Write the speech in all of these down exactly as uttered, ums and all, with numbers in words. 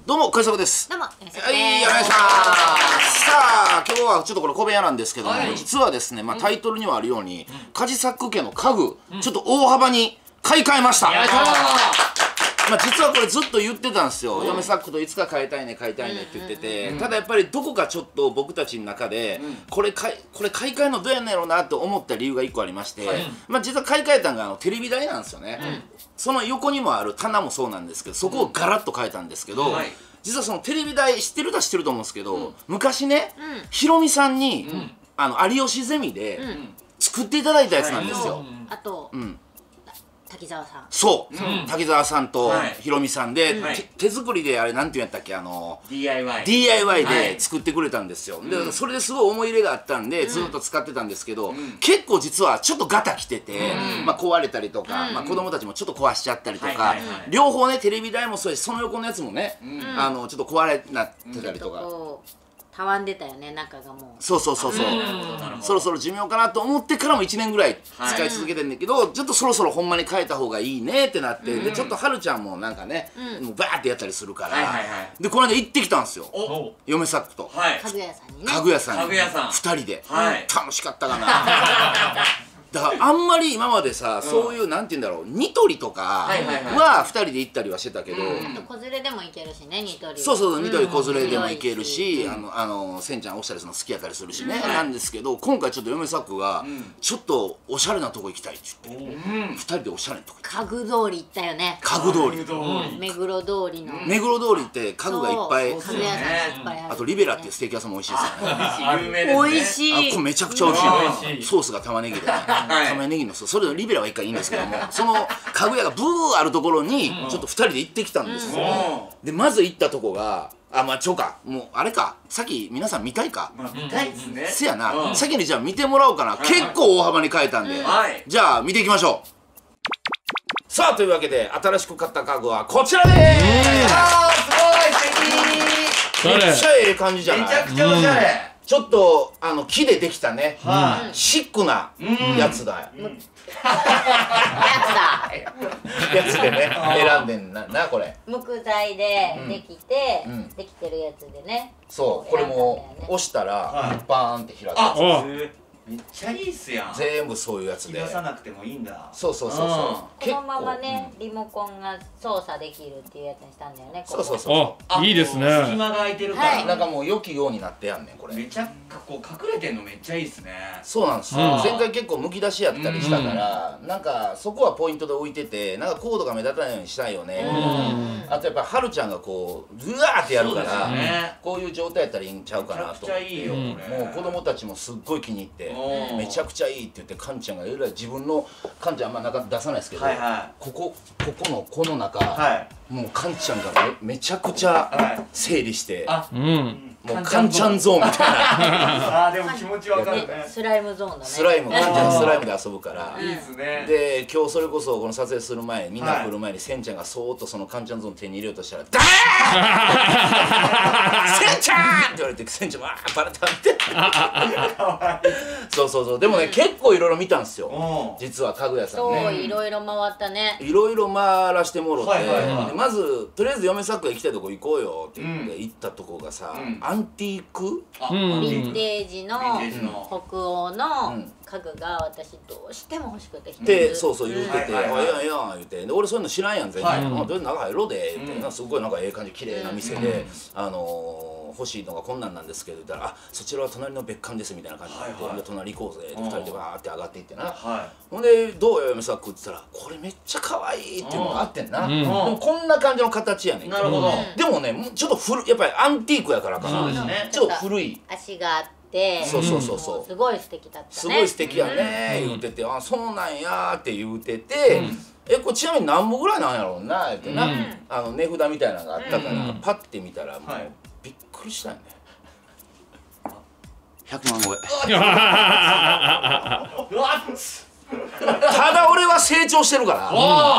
どうも小磯です。 どうも、 はい、お願いします。さあ、今日はちょっとこれ小部屋なんですけども、はい、実はですね、まあタイトルにはあるように、うん、カジサック家の家具、うん、ちょっと大幅に買い替えました。まあ実はこれずっと言ってたんですよ。嫁サックといつか買いたいね買いたいねって言ってて、ただやっぱりどこかちょっと僕たちの中で、うん、これ買いこれ買い替えるのどうやんのやろうなと思った理由がいっこありまして、はい、まあ実は買い替えたのがあのテレビ台なんですよね。うん、その横にもある棚もそうなんですけど、そこをガラッと変えたんですけど、うん、はい、実はそのテレビ台知ってるか知ってると思うんですけど、うん、昔ね、うん、ヒロミさんに、うん、あの有吉ゼミで作っていただいたやつなんですよ。 あと、うん、滝沢さん、 そう、うん、滝沢さんとヒロミさんで、はい、手作りであれなんていうんやったっけ、あのディーアイワイディーアイワイ で作ってくれたんですよ。はい、でそれですごい思い入れがあったんで、うん、ずっと使ってたんですけど、うん、結構実はちょっとガタきてて、うん、まあ壊れたりとか、うん、まあ子供たちもちょっと壊しちゃったりとか、両方ね、テレビ台もそうですし、その横のやつもね、うん、あのちょっと壊れなってたりとか。うん、 たわんでたよね、中がもう。 そうそうそうそう、そろそろ寿命かなと思ってからもいちねんぐらい使い続けてんだけど、はい、ちょっとそろそろほんまに変えた方がいいねってなって、うん、でちょっとはるちゃんもなんかね、うん、もうバーってやったりするから、でこの間行ってきたんですよ、嫁サックと、 はい、家具屋さんにね、 家具屋さんに家具屋さんふたりで、 はい、 楽しかったかな。だからあんまり今までさ、そういうなんて言うんだろう、ニトリとかはふたりで行ったりはしてたけど、 あと子連れでも行けるしね、ニトリ。 そうそう、ニトリ子連れでも行けるし、あのあのせんちゃんおしゃれするの好きやったりするしね、なんですけど、今回ちょっと嫁サックがちょっとおしゃれなとこ行きたいって言ってふたりでおしゃれなとこ。 家具通り行ったよね。 家具通り、目黒通りの目黒通りって家具がいっぱい、 家具屋さんいっぱいある。 あとリベラっていうステーキ屋さんも美味しいですよね。 美味しい。 あ、これめちゃくちゃ美味しい。ソースが玉ねぎで、玉ねぎのソース、それのリベラはいっかいいいんですけども、その家具屋がブーあるところにちょっとふたりで行ってきたんですよ。でまず行ったとこが、あ、まあちょうか、もうあれか、さっき皆さん見たいか、 見たいですね。 せやな、先にじゃあ見てもらおうかな。結構大幅に変えたんで、じゃあ見ていきましょう。さあというわけで新しく買った家具はこちらでーす。 あー、すごい素敵。 めっちゃええ感じじゃない。 めちゃくちゃおしゃれ。 ちょっとあの木でできたね、シックなやつだ。やつでね、選んでんなな、これ。 木材でできて、できてるやつでね。 そう、これも押したらバーンって開く。 めっちゃいいっすやん。 全部そういうやつで。 引き出さなくてもいいんだ。 そうそうそうそう。 このままね、リモコンが操作できるっていうやつにしたんだよね。 そうそうそう。 あ、いいですね。 隙間が空いてるから。 なんかもう良きようになってやんねんこれ。 めちゃこう隠れてんのめっちゃいいっすね。 そうなんですよ。前回結構むき出しやったりしたから、なんかそこはポイントで置いてて、なんかコードが目立たないようにしたいよね。あとやっぱはるちゃんがこううわーってやるから、こういう状態やったらいいんちゃうかなと。めちゃくちゃいいよこれ。もう子供たちもすっごい気に入って。めちゃくちゃいいって言って、カンちゃんがえらい自分の、カンちゃんあんま中出さないですけど、ここここのこの中、もうカンちゃんが め, めちゃくちゃ整理して、もうカンちゃんゾーンみたいな。 あー、でも気持ちわかるね。 スライムゾーンだね。 スライム、カンちゃんのスライムで遊ぶから。 いいですね。 で今日それこそこの撮影する前、みんな来る前にせんちゃんがそーっとそのカンちゃんゾーン手に入れようとしたら「ダメー！せんちゃん！」って言われて、せんちゃんも「あーバレた」って。そうそうそう。でもね、結構いろいろ見たんですよ、実は家具屋さんね。 そう、いろいろ回ったね。 いろいろ回らしてもろて、まずとりあえず嫁サックが行きたいとこ行こうよって言って行ったとこがさ、アンティークヴィンテージの北欧の家具が私どうしても欲しくて。 で、そうそう言うてて「あ、ええやんええやん」言うて、俺そういうの知らんやん全然。「どう中入ろうで」言うて、すごいなんかええ感じ綺麗な店で、あの欲しいのがこんなんなんですけど、言ったら「あ、そちらは隣の別館です」みたいな感じになって、隣行こうぜってふたりでバーって上がっていってな。ほんで「どうよ嫁サック」って言ったら「これめっちゃ可愛い」っていうのがあってんな。でもこんな感じの形やねん。 なるほど。 でもね、ちょっと古い、やっぱりアンティークやからかな、ちょっと古い足があって、 そうそうそうそう、 すごい素敵だったね。 すごい素敵やね言うてて「あ、そうなんや」って言うてて「え、これちなみに何本ぐらいなんやろうな」言ってな、あの値札みたいなのがあったからパッて見たらもうびっくりしたよね。ひゃくまん超え。ただ俺は成長してるから、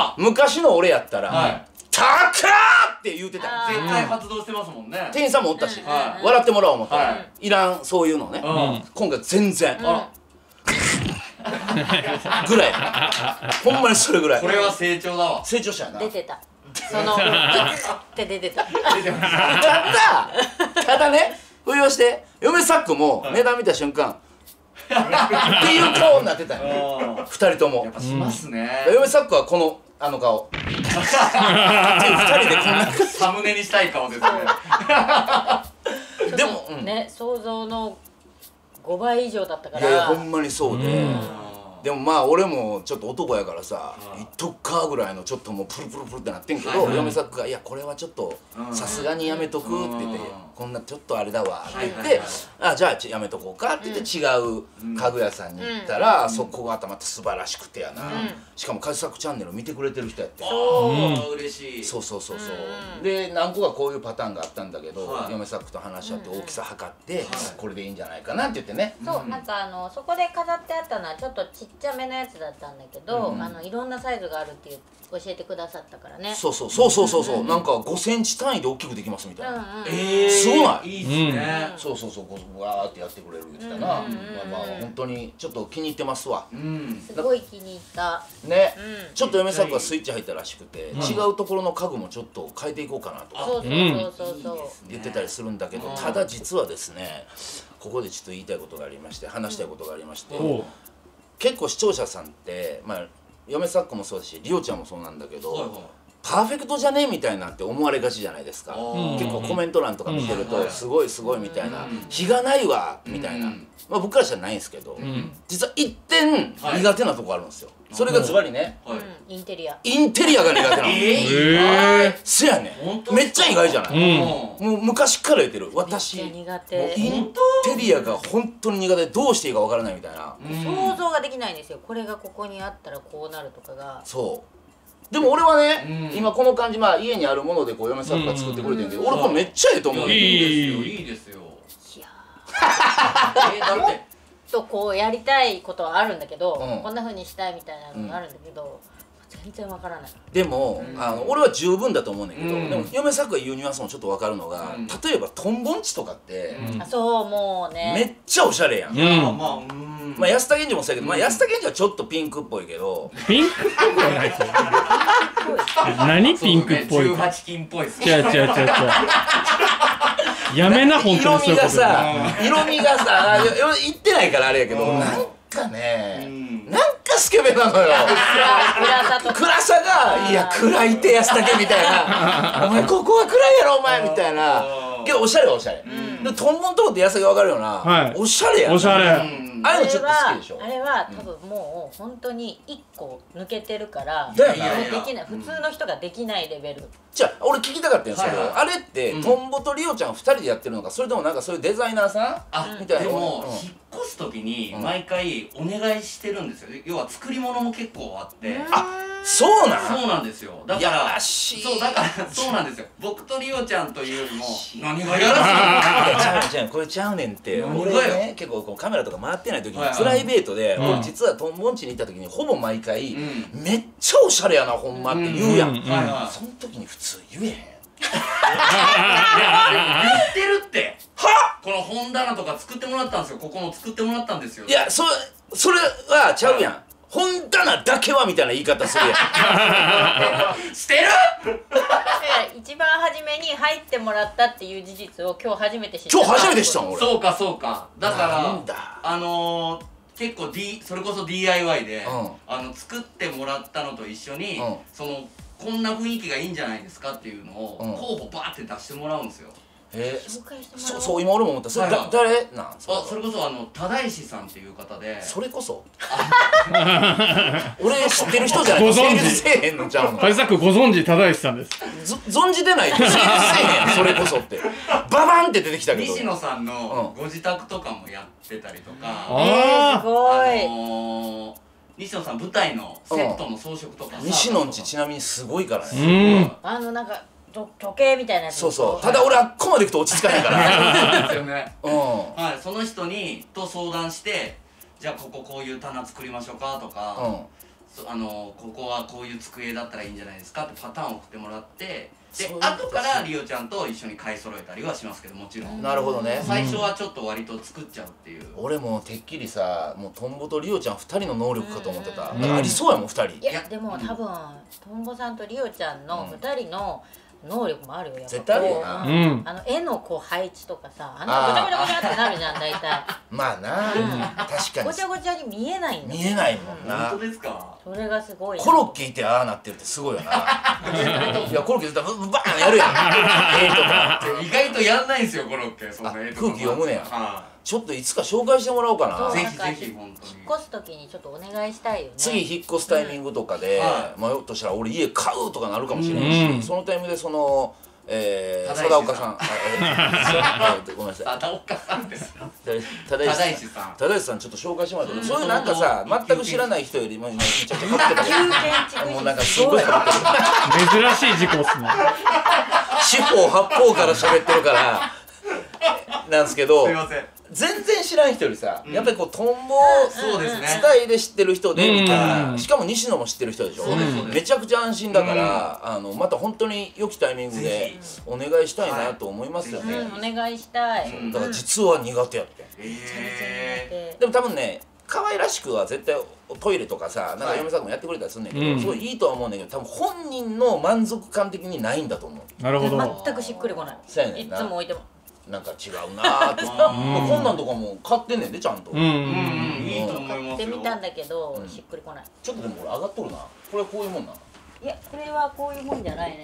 昔の俺やったら「たかー!」って言うてた。 絶対発動してますもんね。 店員さんもおったし、笑ってもらおう思って、いらんそういうのね。今回全然ぐらい、ほんまにそれぐらい。 これは成長だわ。 成長したよな。 出てた。 そのって出てた。 出てました。 ただただね冬をして嫁サックも値段見た瞬間っていう顔になってたよふたりとも。 やっぱしますね。 嫁サックはこのあの顔ふたりでこんなサムネにしたい顔ですね。 でもね想像のごばい以上だったかいやいやら。 ほんまにそうででもまあ俺もちょっと男やからさ「いっとくか」ぐらいのちょっともうプルプルプルってなってんけど嫁サックが「いやこれはちょっとさすがにやめとく」って言って「こんなちょっとあれだわ」って言って「あじゃあやめとこうか」って言って違う家具屋さんに行ったらそこがまた素晴らしくてやなしかもカジサックチャンネル見てくれてる人やってそう嬉しい。 そうそうそうそうで何個かこういうパターンがあったんだけど嫁サックと話し合って大きさ測ってこれでいいんじゃないかなって言ってね。 そうなんかあのそこで飾ってあったのはちょっとちっちゃめのやつだったんだけど、あのいろんなサイズがあるっていう教えてくださったからね。 そうそうそうそうそうそうなんかごセンチ単位で大きくできますみたいな。 えすごないいいっすね。 そうそうそうこうわーってやってくれる言ってたな。まあまあ本当にちょっと気に入ってますわ。 うんすごい気に入った。 ねうんちょっと嫁サックはスイッチ入ったらしくて違うところの家具もちょっと変えていこうかなとかそうそうそうそうそう。 言ってたりするんだけどただ実はですねここでちょっと言いたいことがありまして話したいことがありましておう結構視聴者さんってまあ嫁サックもそうだしリオちゃんもそうなんだけはいはいどパーフェクトじゃねえみたいなって思われがちじゃないですかうん結構コメント欄とか見てるうんとすごいすごいみたいなうん日がないわみたいなうんまあ僕からしたらないんですけどん実は一点苦手なとこあるんですよそれがズバリねはい。 うんインテリア。 インテリアが苦手なのええせやね本当んめっちゃ意外じゃなういんもう昔から言ってる私めっもうちゃ苦手。 インテリアが本当に苦手でどうしていいかわからないみたいな想像ができないんですよ。これがここにあったらこうなるとかが。 そうでも俺はねうん今この感じまあ家にあるものでこう嫁さんが作ってくれてるけどうん俺これめっちゃええと思うねんいいですよいいですよ。 いやえだってーとこうやりたいことはあるんだけど、 うんこんな風にしたいみたいなのがあるんだけど、全然わからない。 でもあの俺は十分だと思うねんだけどうんでも嫁さんが言うニュアンスもちょっとわかるのがうん例えばトンボンチとかってうんあそうもうめっね。 ちゃおしゃれやんうんまあまあうんまあ安田源氏もそうやけどまあ安田源氏はちょっとピンクっぽいけどピンクっぽくはないですよ何ピンクっぽい十八金っぽいっす違う違う違う違うやめな本当色味がにそういうことさ色味がさあよ言ってないからあれやけどうんなんかうねんなんかスケベなのよ暗さとか。 暗さが「いや暗いって安武」みたいな「お前ここは暗いやろお前」みたいなうんけどおしゃれはおしゃれでトンボのとこって安武が分かるようなはいおしゃれやんおしゃれうんああいうのちょっと好きでしょあれは多分もう本当に一個抜けてるから、 だよなもうできない、普通の人ができないレベル。 じゃあ俺聞きたかったんですけど、 はいはいあれって、 うんトンボとリオちゃんふたりでやってるのかそれともなんかそういうデザイナーさんあみたいなでも、 うん引っ越す時にうん毎回お願いしてるんですよ要は作り物も結構あってあそうなんそうなんですよだかやららしいそうだからそうなんですよ僕とリオちゃんというよりも何がやいやらちゃうねんちゃうねんこれちゃうねんって俺何がよね結構こうカメラとか回ってない時にはいはいプライベートでうん俺実はトンボん家に行った時にほぼ毎回うめっちゃおしゃれやなほんまって言うやんうんはいはいその時に普通言えへん言ってるってはこの本棚とか作ってもらったんですよここも作ってもらったんですよいやそそれはちゃうやん本棚だけはみたいな言い方するやんしてるだから一番初めに入ってもらったっていう事実を今日初めて知った。 今日初めて知ったん俺そうかそうかだかなんだらあのー結構、D、それこそ ディーアイワイ で、 うんあの作ってもらったのと一緒に、 うんそのこんな雰囲気がいいんじゃないですかっていうのを、 うん候補バーって出してもらうんですよえ紹介してもらおう。 そそう今俺も思ったそれだはいはい誰なんあそれこそあの忠石さんっていう方でそれこそ俺知ってる人じゃないご存知成立せえへんのちゃうのカジサックご存知忠石さんですぞ存じてないと成立せえへんそれこそってババンって出てきたけど西野さんのうご自宅とかもやってたりとか、 あえー、すごあい。 のー、西野さん舞台のセットの装飾とか西野んちちちなみにすごいからうねんあのなんかと時計みたいなやつ。 そうそうただ俺あっこまで行くと落ち着かへんからですよねうんはい、その人にと相談してじゃあこここういう棚作りましょうかとか、 うんそあのここはこういう机だったらいいんじゃないですかってパターンを送ってもらってで後からリオちゃんと一緒に買い揃えたりはしますけど、もちろんなるほどね。 最初はちょっと割と作っちゃうっていう。 俺もてっきりさ、もうトンボとリオちゃんふたりの能力かと思ってた。なんかありそうやもんふたり。 いやでも多分トンボさんとリオちゃんのふたりの能力もあるよ、やっぱ絶対あるよな。 こううんあの絵のこう配置とかさ、あんなごちゃごちゃごちゃってなるじゃん大体。 まあな、確かにごちゃごちゃに見えないんだ見えないもんな。 本当ですか？ それがすごい。 コロッケいてああなってるってすごいよな。いやコロッケ絶対バーンやるやん。絵とか。 意外とやんないんですよコロッケ。そんな絵とか空気読むねや。 はちょっといつか紹介してもらおうかな。 ぜひそうなんかぜひ本当に引っ越す時にちょっとお願いしたいよね。 次引っ越すタイミングとかで、 はまあひょっとしたら俺家買うとかなるかもしれないし、 うんそのタイミングでその、えー、 忠石さん貞岡さん、あえーごめんなさい、 貞岡さんです忠忠石さん石さん忠石さんちょっと紹介してもらって、そういうなんかさ全く知らない人よりもめちゃくちゃかぶってたけ有言ど、もう実なんかすごいかぶってる。 珍しい事故っすね。 四方八方から喋ってるからなんですけど、 すいません。 全然知らん人よりさ、やっぱりこうトンボそうですね。 伝いで知ってる人でみたいな、 うんしかも西野も知ってる人でしょ、 そうですそうですめちゃくちゃ安心だから、あのまた本当に良きタイミングでお願いしたいなと思いますよね、 うんお願いしたい。 うんだから実は苦手やってん、 えでも多分ね可愛らしくは絶対トイレとかさなんか嫁さんもやってくれたりするんだけど、 うんすごいいいとは思うんだけど多分本人の満足感的にないんだと思う。 なるほど。 全くしっくりこない。いそうやねんなつも置いても。 なんか違うなーってこんなんとかも買ってんねんでちゃんと、 うんうー、うんんいいと思い買ってますよ。 みたんだけどうんしっくりこない。 ちょっとでもこれ上がっとるな、これこういうもんな。 いやこれはこういうもんじゃないね。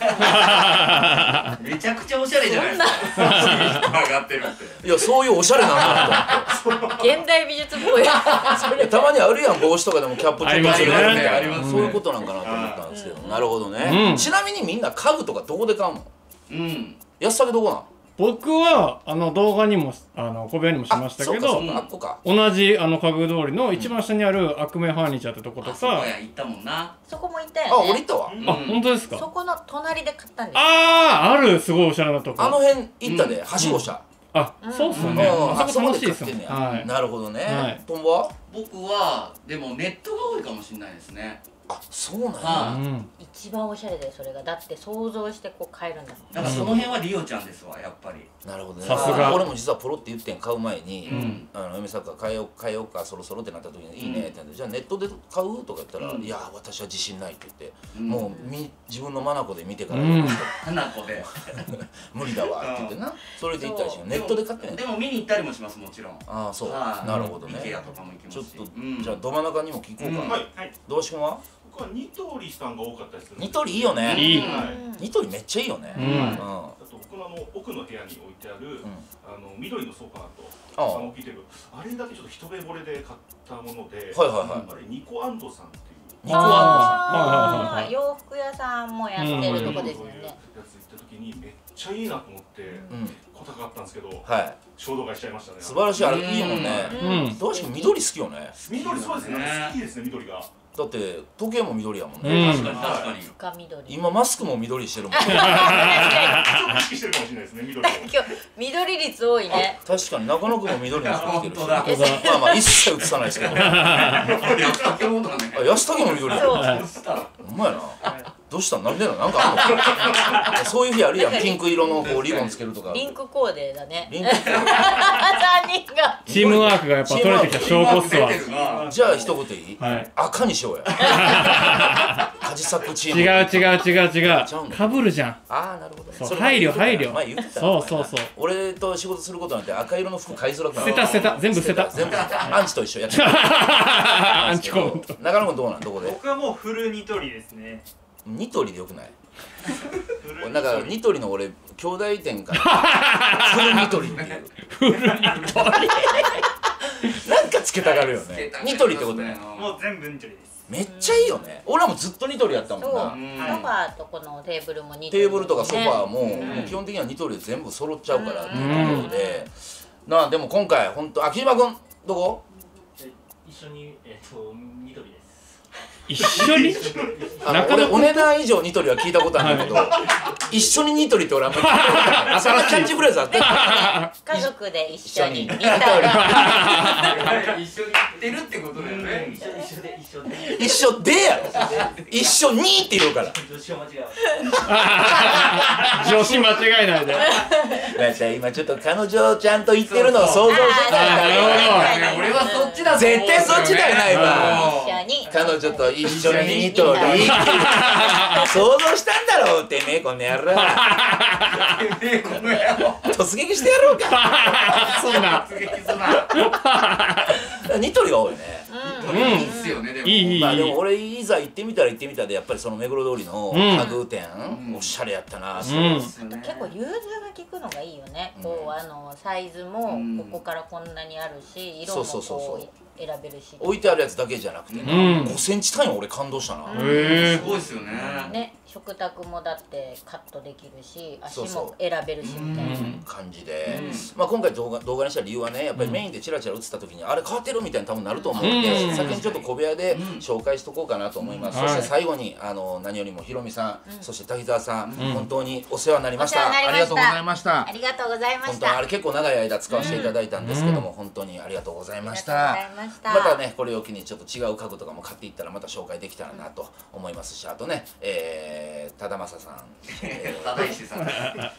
めちゃくちゃおしゃれじゃないですか。上がってるって。 いやそういうおしゃれなんだと思って現代美術っぽい。 いやたまにあるやん帽子とかでもキャップちょっとありますねつけてるみたいなありますねそういうことなんかなと思ったんですけど、なるほどね、 うんちなみにみんな家具とかどこで買うの？ うん。 安さげどこなん？ 僕はあの動画にもあの小部屋にもしましたけどあそうかそうかあっこか同じあの家具通りの一番下にある悪名ファーニチャーってとことあそこかや行ったもんな。 そこも行ったあよね。 降りたわ、 うんあ本当ですかそこの隣で買ったんです。 あーあるすごいおしゃれなとこあの辺行ったで、はしご車、 あそうっすようんねあそこあそこ楽しいでですよね買ってんねや、 はいなるほどね、 はいトンボは僕はでもネットが多いかもしれないですね。 あそうなんや、 はうん一番おしゃれだよそれが。だって想像してこう買えるんだもん。 だからその辺はリオちゃんですわやっぱり。 なるほどね。 さすが俺も実はポロって言ってん買う前に、 うんあの嫁さんが買えよう買えようかそろそろってなった時に「いいね」って言って「じゃあネットで買う?」とか言ったら「 うんいや私は自信ない」って言って、 うんもうみ自分の眼で見てから、 うん花子で。 無理だわって言ってな、それで行ったりしてネットで買ってね。 でも見に行ったりもしますもちろん。 ああそう、 はいなるほどね。 イケアとかも行きますし。 ちょっと、 うんじゃあど真ん中にも聞こうかな。 うんはい、はい、 どうしくんは僕はニトリさんが多かったりするんですニトリいいよね。 いいはい、 ニトリめっちゃいいよね。 うんうんあと僕のあの奥の部屋に置いてある、あの緑のソファーとあああの置いてるあれだけちょっと一目惚れで買ったもので、 はいはいはいあれニコアンドさんっていうニコアンドさん。 あはいはいはいはいー洋服屋さんもやってるとこですよそういうやね。 つ行った時にめっちゃいいなと思ってうん、 小高かったんですけどはい。 衝動買いしちゃいましたね。 素晴らしいあれいいもんね。 うんどうしても緑好きよね。 緑そうですねね好きですね緑が。 だって時計も緑やもんうね。 ん確かに確かに。 深緑。 今マスクも緑してるもん。 ちょっと意識してるかもしれないですね緑を。 今日緑率多いね。 確かに中野区も緑の服着てるし。 本当だまあまあ一切映さないですけど。あ安田京本だね。 安武も緑や。 そう。 そしたら。 ほんまやな。どうしたんなんでななんかあんのそういう日あるやん。ピンク色のこうリボンつけるとか。 リンクコーデだね。 リンク三人が。 チームワークがやっぱ取れてきた証拠っすわ出てるな。 じゃあ一言いい？ はい赤にしようや。カジサックチーム。 違う違う違う違ちゃうのうかぶるじゃんああなるほどね。 そうそれ配慮配慮前言ってたそうそうそう俺と仕事することなんて赤色の服買いづらくなる。 捨てた捨てた全部捨てた全部捨てた。アンチと一緒やってる。 アンチコメント中野君どうなんどこで？ 僕はもうフルニトリですね。 ニトリでよくない？ フルニなんかトリ。 ニトリの俺兄弟店からフルニトリっていうフルニトリなんかつけたがるよね。ニトリってことね。 もう全部ニトリです。 めっちゃいいよね。俺らもずっとニトリやったもそう。ソんな。 ファーとこのテーブルも似てテーブルとかソファーもねもう基本的にはニトリで全部揃っちゃうからっていうところで、なあでも今回本当あ木島君どこ？ 一緒に、えっと、ニトリです。 一緒にあの俺お値段以上ニトリは聞いたことあるんだけど、一緒にニトリって俺あんまり聞いたことない。そのキャッチフレーズあって家族で一緒にニトリ一緒に行ってるってことだよね。 一緒で一緒で一緒でやろ、一緒にって言うから女子を間違う。 女子間違えないで。 だって今ちょっと彼女ちゃんと言ってるのを想像してたんだよ。 俺はそっちだと思う。 絶対そっちだよな今。 一緒に彼女と一緒にニトリって想像したんだろうってめえこの野郎。突撃してやろうか。 そんな。 ニトリが多いね。 いいっすよねでも。 いいいい。 まあでも俺いざ行ってみたら行ってみたでやっぱりその目黒通りの家具店おしゃれやったな。 結構融通が利くのがいいよね。こうあのサイズもここからこんなにあるし、色もこう選べるし。 置いてあるやつだけじゃなくてね、ごセンチ単位俺感動したな。 へえ。 すごいっすよね。 ね、食卓もだってカットできるし、足そうそうも選べるしみたいな感じで、まあ今回動画動画にした理由はね、やっぱりメインでチラチラ映った時にあれ変わってるみたいな多分なると思うんで、先にちょっと小部屋で紹介しとこうかなと思います。そして最後にあの何よりもひろみさん、そして滝沢さん、本当にお世話になりました。ありがとうございました。 ありがとうございました。 本当にあれ結構長い間使わせていただいたんですけども、本当にありがとうございました。 ありがとうございました。 またねこれを機にちょっと違う家具とかも買っていったらまた紹介できたらなと思いますし、あとね、えー、忠正さん、えー、 忠石さん。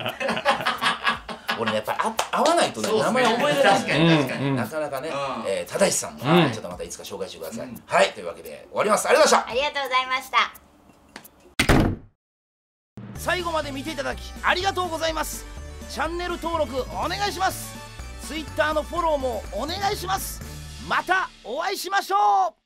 俺ねやっぱり会わないとね名前覚えれない。 確かに確かに。 なかなかね、えー、忠石さんもちょっとまたいつか紹介してください。はい、というわけで終わります。ありがとうございました。 ありがとうございました。 最後まで見ていただきありがとうございます。チャンネル登録お願いします。ツイッターのフォローもお願いします。またお会いしましょう。